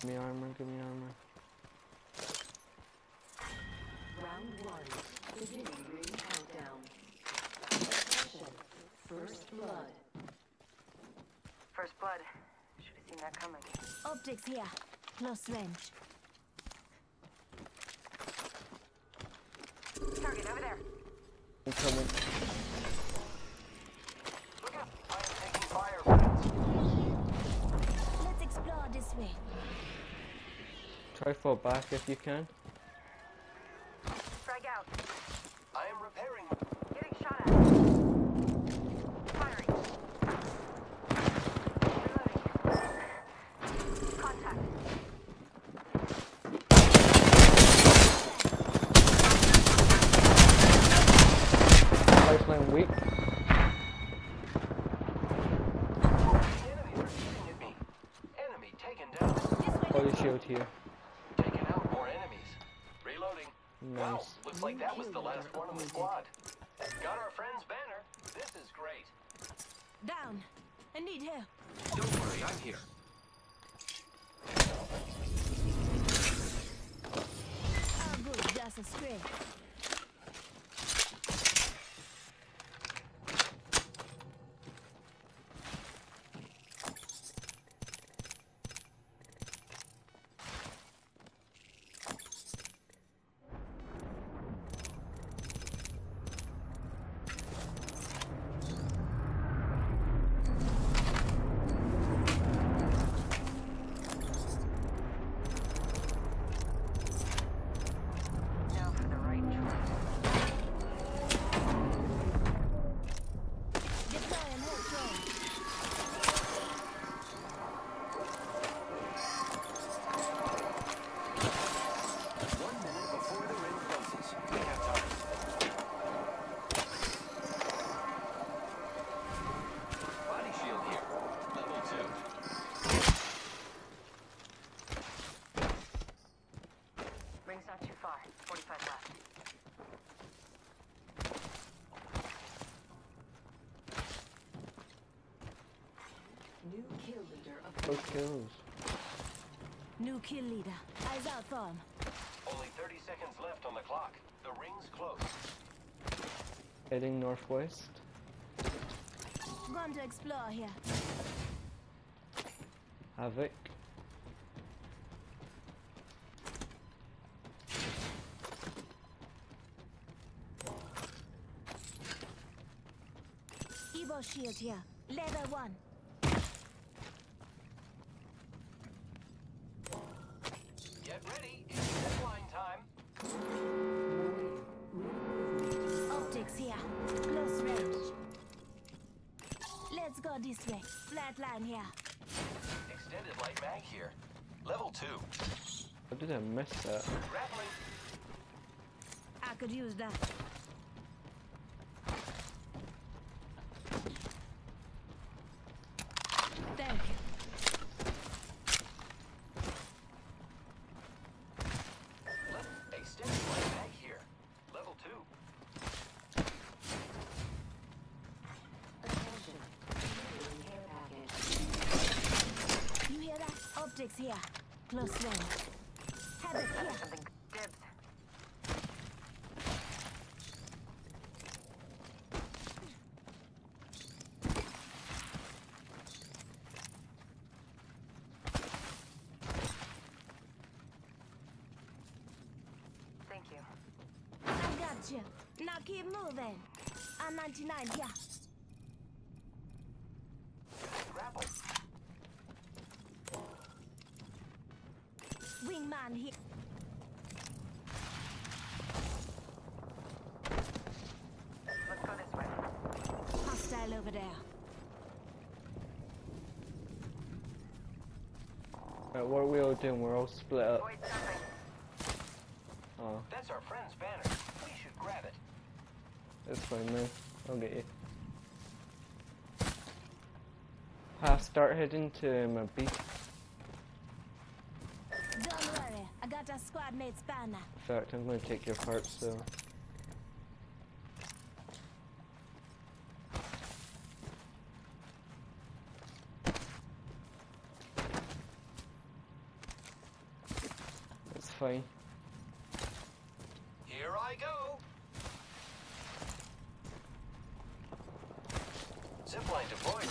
me armor, give me armor. Round 1. Beginning ring countdown. Attention. First blood. First blood. Should have seen that coming. Optics here. Close range. Target over there. I'm coming. Look out! I am taking fire, friends. Let's explore this way. Try fall back if you can. Frag out. I am repairing. Getting shot at. Firing. Reloading. Contact. Lifeline weak. Enemies are shooting at me. Enemy taken down. Body shield here. Taking out more enemies. Reloading. Wow, Nice. looks like that was the last one in the squad. Got our friend's banner. This is great. Down. I need help. Don't worry, I'm here. How good does a stray? Now for the right choice. Deploy and hold drone. One minute before the ring closes. We have time. Body shield here. Level 2. Ring's not too far. 45 left. New kill leader Those approved. kills. New kill leader. Eyes out for him. Only 30 seconds left on the clock. The ring's close. Heading northwest. Going to explore here. Havoc. Evo shield here. Level 1. Get ready. It's deadline time. Optics here. Close range. Let's go this way. Flat line here. Extended light mag here. Level 2. How did I miss that? Grappling. I could use that. Thank you. Extended light mag here. Level 2. Attention. Delivering care package. You hear that? Optics here. Close range. Havoc here. Something. Dibs. Thank you. I got you. Now keep moving. I'm 99 here. Grapple. Wingman here. Let's go this way. Hostile over there. Right, what are we all doing? We're all split up. Avoid something. Oh, That's our friend's banner. We should grab it. that's fine, man. I'll get you. Start heading to my beat. Don't worry. I got a squad mate's banner. In fact, I'm going to take your parts, so. fine. Here I go. Zipline deployed.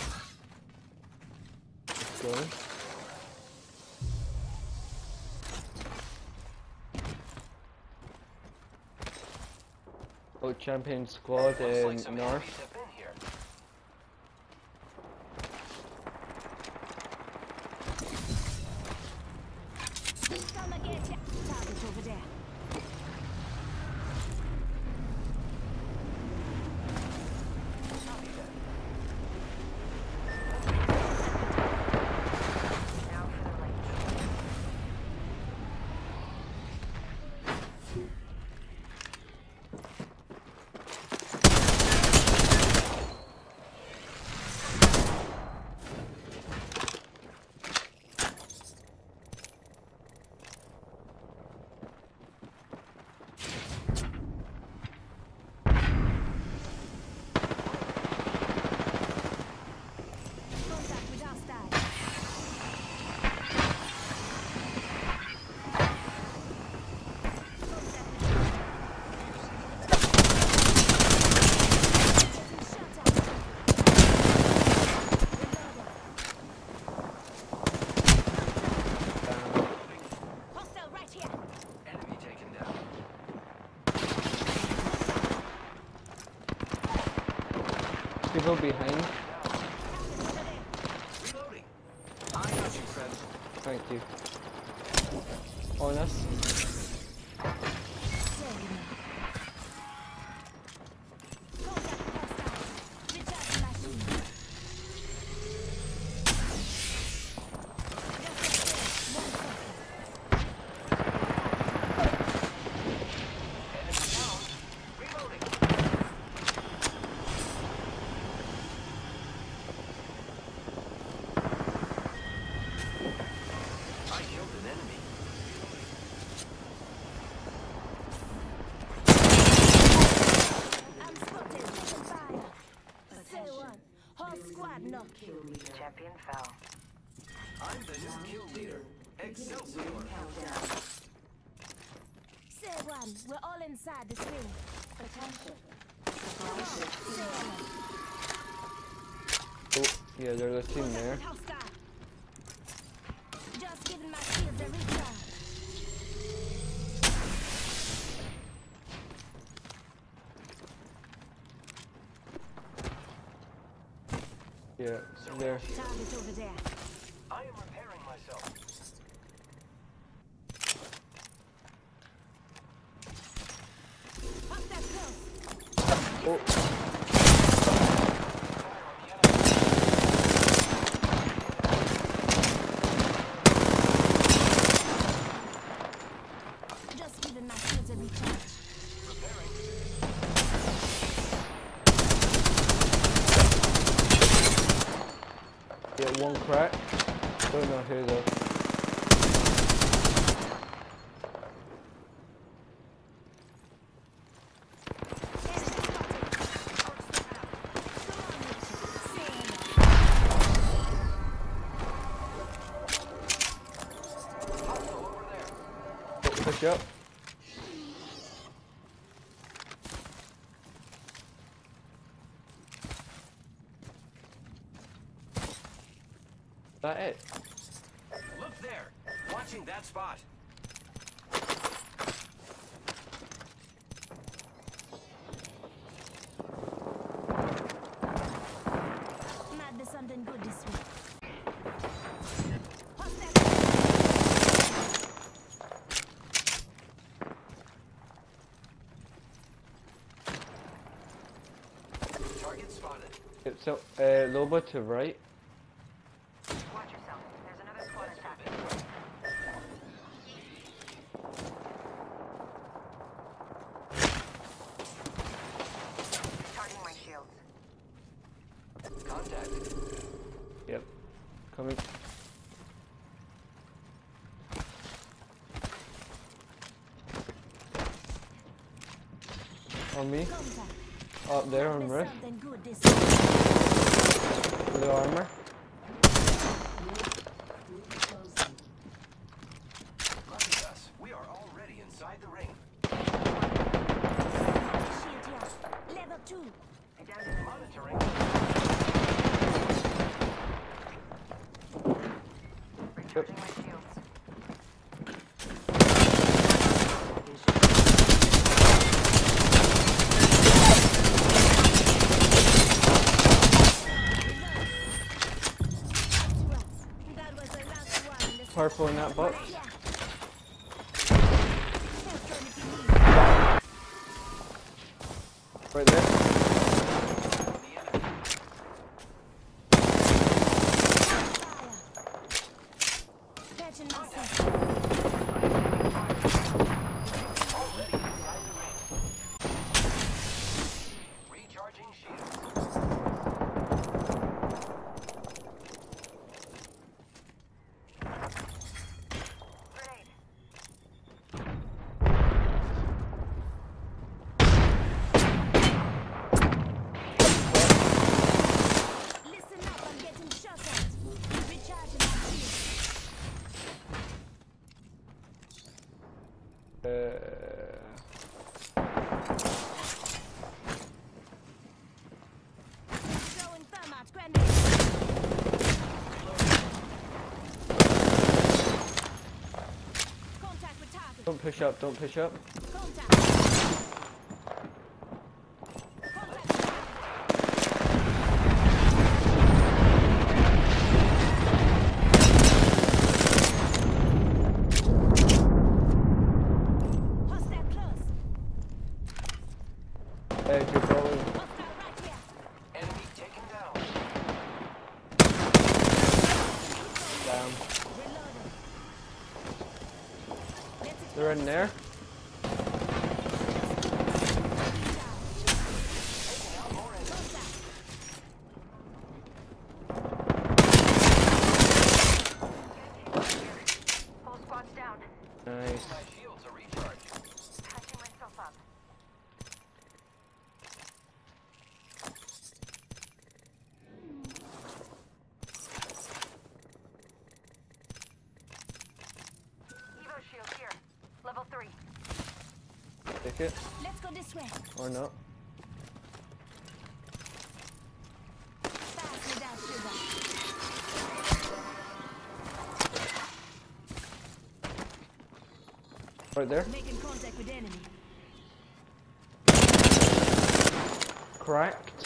Go. Oh, champion squad Looks like some north. enemies have been here. Come and get ya. Target over there. Copy that. Now for the lake. Contact with hostile. Hostile right here. Enemy taken down. People behind. Reloading. I got you, friend. Thank you. On us. Enemy down. Reloading. I killed an enemy. I'm spotted. Taking fire. Say one. Whole squad knocked. Champion fell. I'm the new kill leader. Excelsior. Countdown. Say one. We're all inside the swing. Attention. Come on. Say one. Oh, yeah, there's a team there. Hostile. Just giving my shields a recharge. Yeah, there. Target over there. I am repairing myself. Hostile close. Oh, Fire on the enemy. Just giving my shields a recharge. Repairing. yeah, one crack. Don't know who though. Hostile over there. Oh, push up. That it? Look there. Watching that spot. Might be something good this week. Target spotted. Yep, so, Loba to right. Watch yourself. There's another squad Let's attacking. move it. Charging my shields. Contact. Yep. Coming. On me. Contact. Up there Might on be roof. something good this week. Blue armor. Lucky us. We are all too. I downed it. Monitoring. Recharging my shields. That was the last one. Let's Purple in that box. yeah. Right there. Catching myself. Already inside the ring. Recharging shields. Grenade. Listen up, I'm getting shot at. Recharging my shield. Throwing thermite grenade. Contact with target. Don't push up, don't push up. Contact. Contact. Hostile close. You're probably Hostile right here. Enemy taken down. down. Reloading. Let's They're in there. Whole squad's down. Nice. My shields are recharged. Patching myself up. Evo shield here. Level 3. Take it. Let's go this way. Or not. Fast without sugar. Right there. Making contact with enemy. Cracked.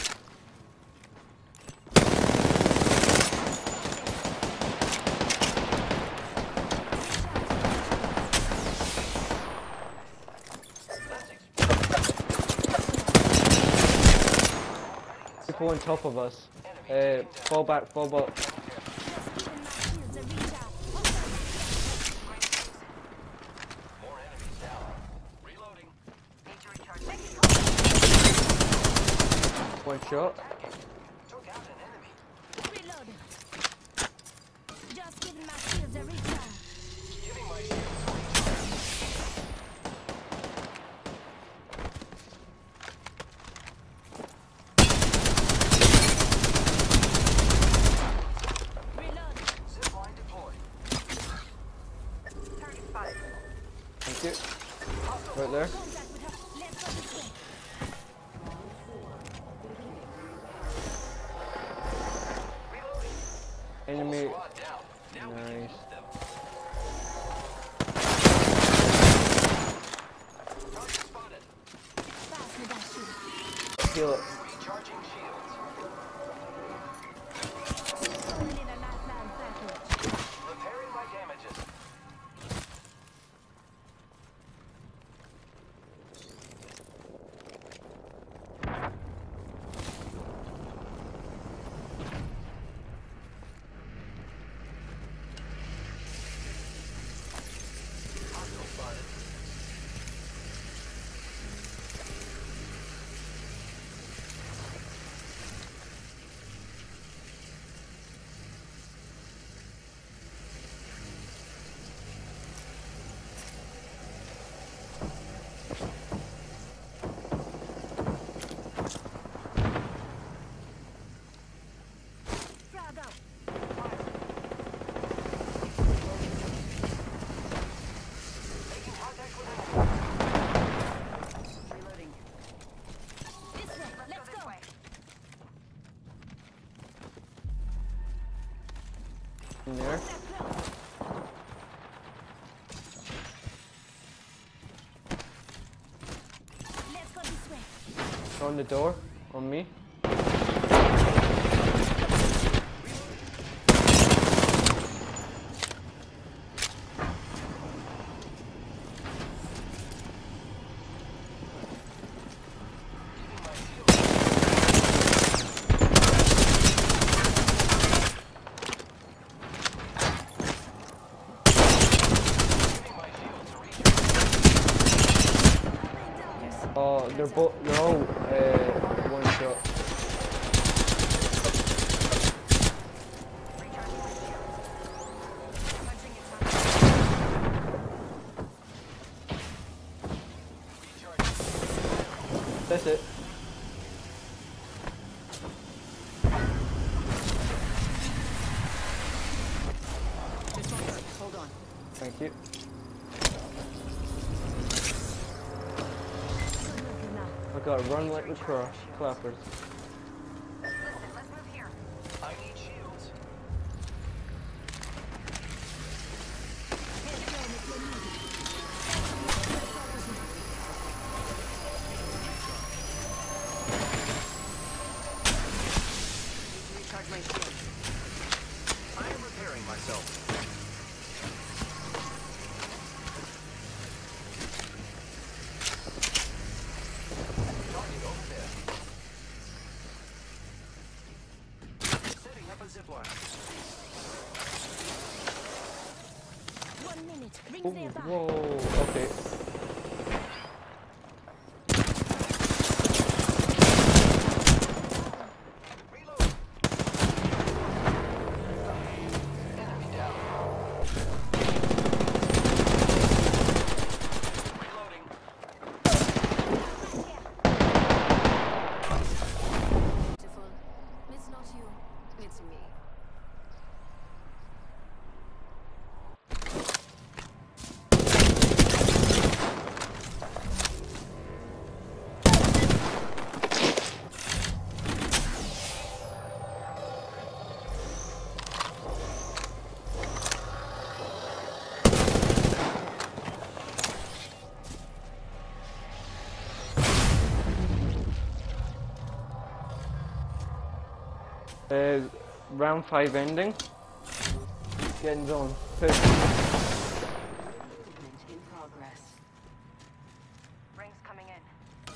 People on top of us. Fall back, fall back. Just giving my shields a recharge. More enemies down. Reloading. Need to recharge. One shot. Took out an enemy. Reloading. Just giving my shields a recharge. Giving my shields a recharge. Reloading. Zipline deployed. Target spotted. Thank you. Right there. Contact with her. Let's go this way. Reloading. Enemy. Squad down. Now we can Nice. move them. Target spotted. Fast without sugar. Heal it. Recharging shields. Throwing in a lifeline package. Repairing my damages. Hostile spotted. in there. Let's go this way. On the door. On me. Oh, they're all one shot. That's it. This one hurt. Hold on. Thank you. I gotta run like the clappers. Listen, let's move here. I need shields. Need to recharge my shield. I am repairing myself. Target over there. Setting up a zipline. 1 minute. Rings Oh, nearby. whoa. Okay. Reload. Enemy down. Reloading. Beautiful. It's not you. It's me. Round 5 ending. Getting zone. Push. Movement in progress. Rings coming in.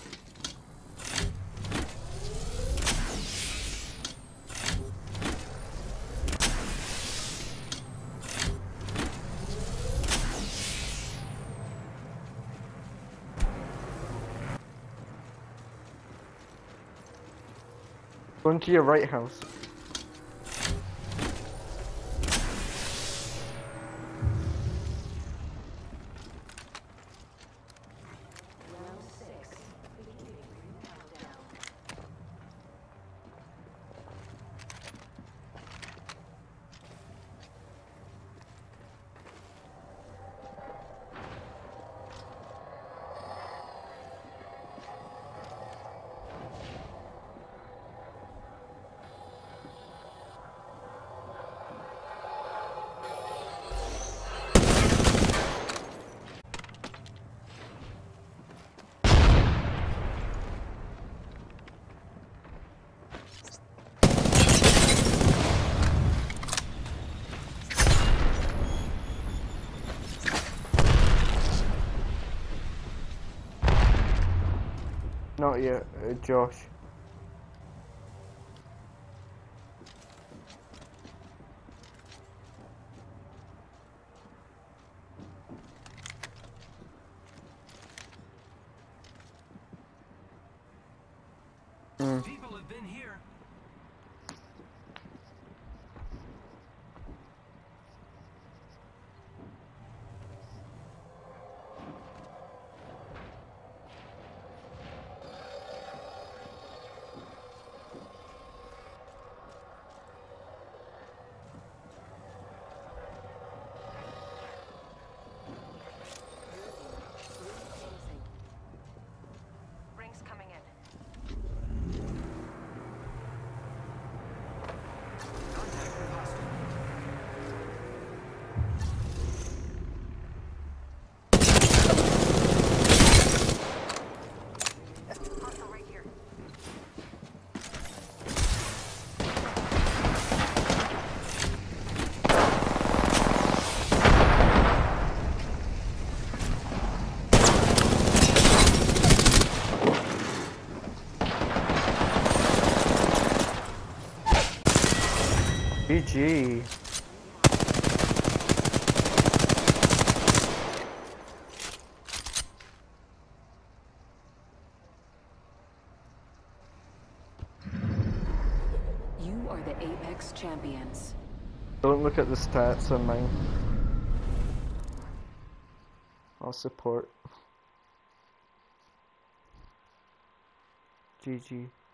Going to your right house. Round 6. Beginning countdown. Not yet, Josh. People have been here. Rings coming in. GG. You are the Apex champions. Don't look at the stats on mine. I'll support. GG.